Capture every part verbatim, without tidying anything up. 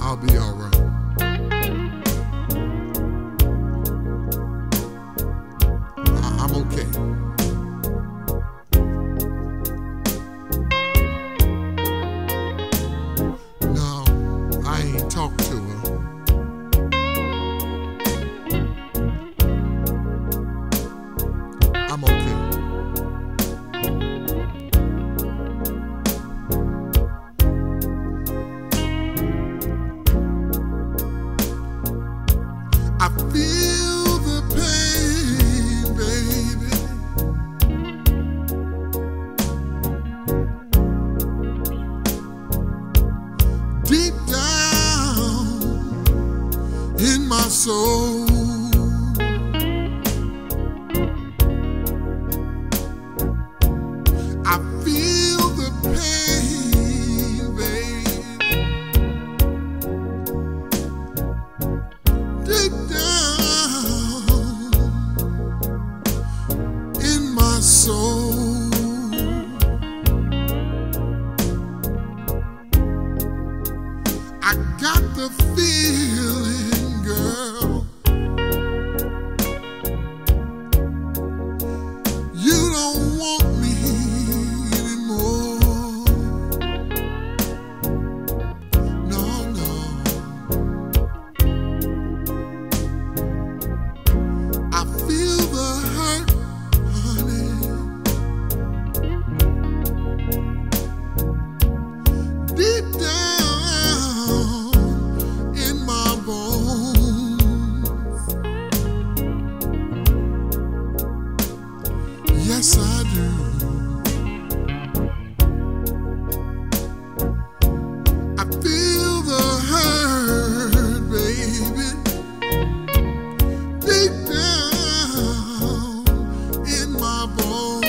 I'll be all right. I- I'm okay. No, I ain't talked to her. I'm okay. I feel the pain, baby. Deep down in my soul. I feel the pain, baby. Deep down in my soul. I got the feeling, girl, you don't want me anymore. No, no. I feel the hurt, honey. Deep down in my bones. Yes, I do. I feel the hurt, baby. Deep down in my bones.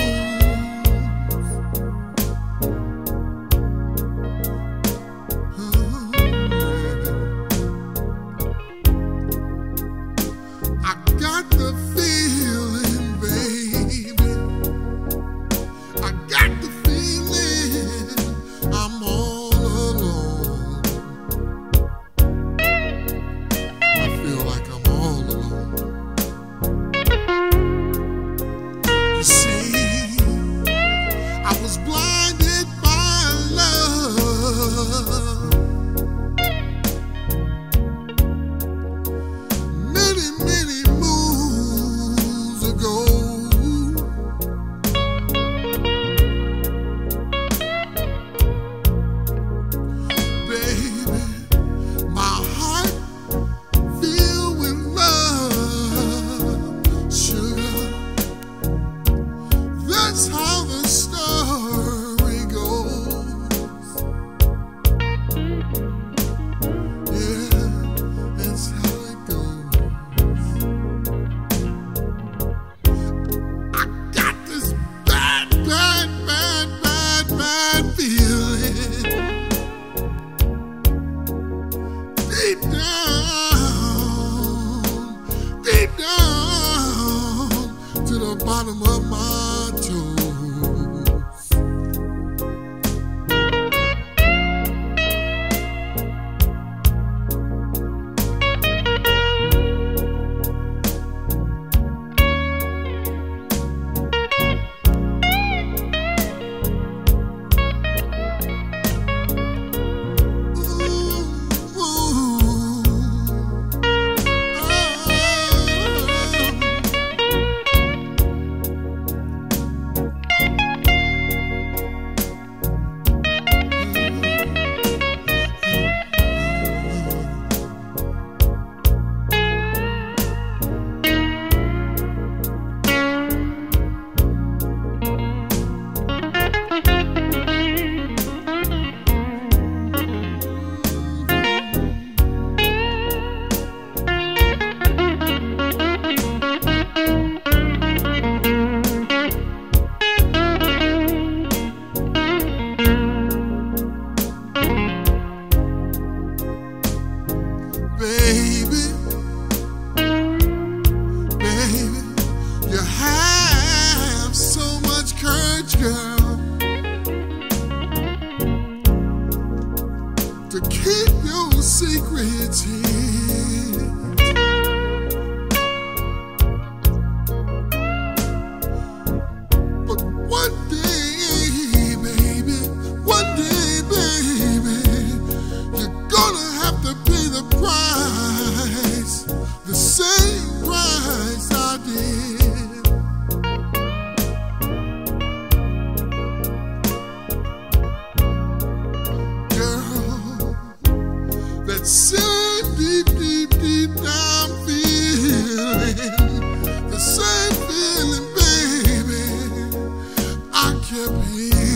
Oh, yeah. I got the feeling, baby. I got the feeling I'm all alone. I feel like I'm all alone. You see, I was blinded by love many, many moons ago. Baby, my heart filled with love, sugar. That's how the stars same deep, deep, deep down feeling, the same feeling, baby. I kept hearing.